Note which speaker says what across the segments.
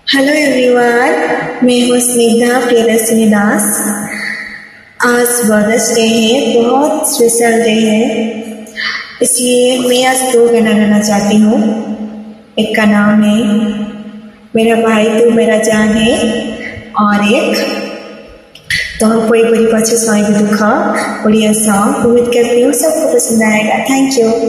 Speaker 1: Hello everyone, मैं हूँ स्निग्धा प्रियदर्शनी दास। आज मदर्स डे है, बहुत स्पेशल डे है, इसलिए मैं आज दो गाना गाना चाहती हूँ। एक का नाम है मेरा भाई तू मेरा जान है, और एक तो हमको एक बड़ी पक्षी सॉन्ग दुखा बढ़िया सॉन्ग। उम्मीद करती हूँ सबको पसंद आएगा। Thank you.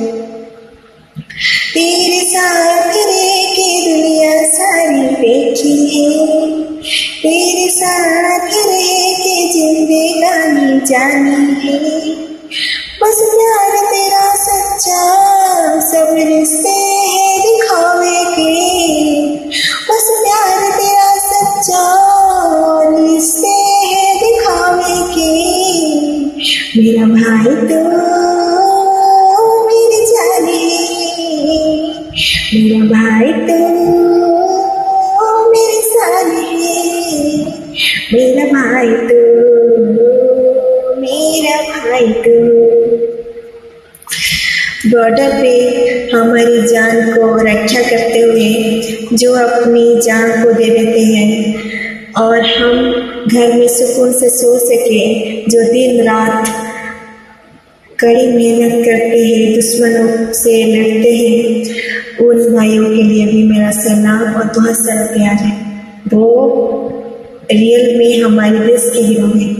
Speaker 1: तेरे साथ रह के दुनिया सारी देखी है, तेरे साथ रह के जिंदगानी जानी है। बस प्यार तेरा सच्चा, सब रिश्ते हैं दिखावे के। बस प्यार तेरा सच्चा, रिश्ते हैं दिखावे के। मेरा भाई तो मेरी जाने, मेरा भाई तो मेरे साले, मेरा भाई तो मेरा भाई तो। बॉर्डर पे हमारी जान को रक्षा करते हुए जो अपनी जान को दे देते हैं, और हम घर में सुकून से सो सके, जो दिन रात कड़ी मेहनत करते हैं, दुश्मनों से लड़ते हैं, उन भाइयों के लिए भी मेरा सलाम और बहुत सारा प्यार है। वो रियल में हमारे देश के हीरो हैं।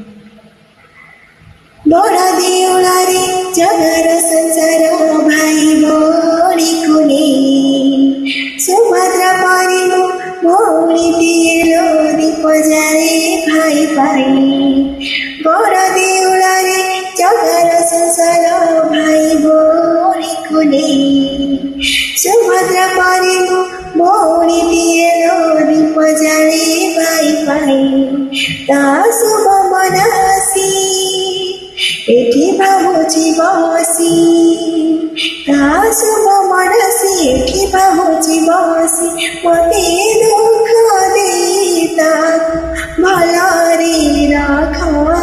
Speaker 1: बड़ा देवला रे जगर संसार भाई भोड़ी कुनी, सुभद्रा पारी भोड़ी दिए लोरी पजारे भाई भाई। बड़ा देवला रे जगर संसार भाई भोड़ी कुनी, सुभद्रा पारी भोड़ी दिए लोरी पजारे भाई भाई। ता शुभ मनासी एठी भावुची बसी, ता शुभ मनासी एठी भावुची बसी। मते दुख देता भला रे राखा,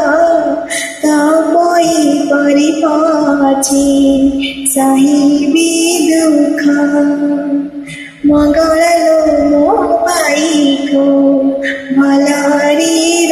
Speaker 1: तापोई परिपाची साहिबी दुखा। मंगल लो मो भाई को भला रे